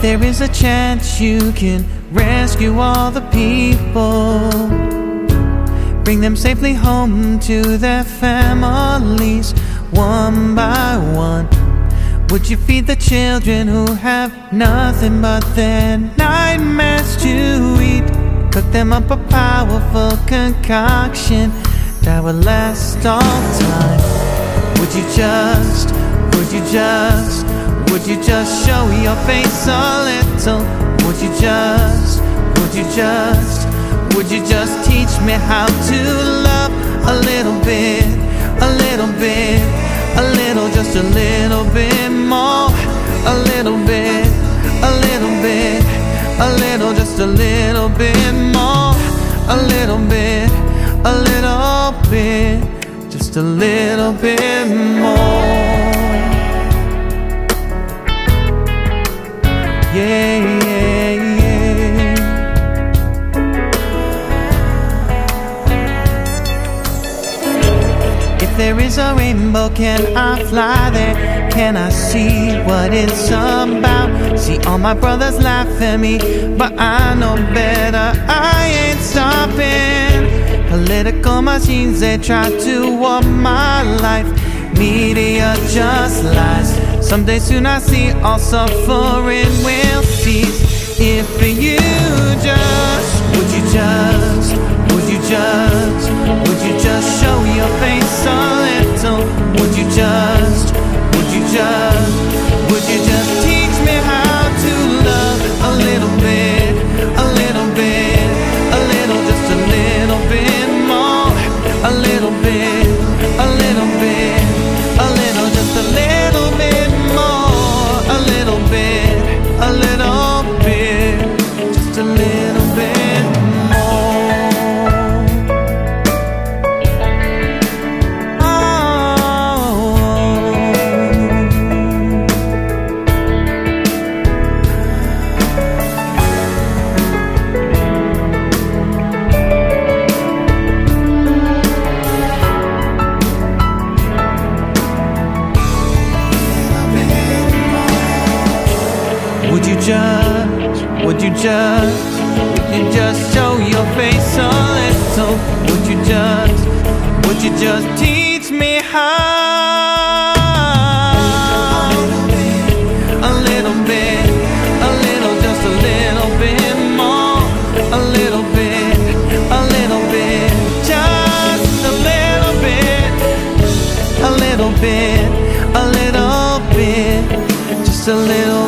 there is a chance you can rescue all the people, bring them safely home to their families, one by one. Would you feed the children who have nothing but their nightmares to eat? Cook them up a powerful concoction that will last all time. Would you just show your face a little? Would you just teach me how to love a little bit, a little bit, a little, just a little bit more, a little bit, a little bit, a little, just a little bit more, a little bit, a little bit, just a little bit more. Yeah, yeah, yeah. If there is a rainbow, can I fly there? Can I see what it's about? See all my brothers laugh at me, but I know better, I ain't stopping. Political machines, they try to warp my life. Media just lies. Someday soon I see all suffering will cease. If you just, would you just show your face a little? Would you just teach me how to love a little bit, a little bit, a little, just a little bit more, a little bit, a little bit, a little, just a little bit more, a little bit, a little bit, just a little bit more. Would you just show your face a little? Would you just teach me how? A little bit, a little, just a little bit more, a little bit, a little bit, just a little bit, a little bit, a little bit, just a little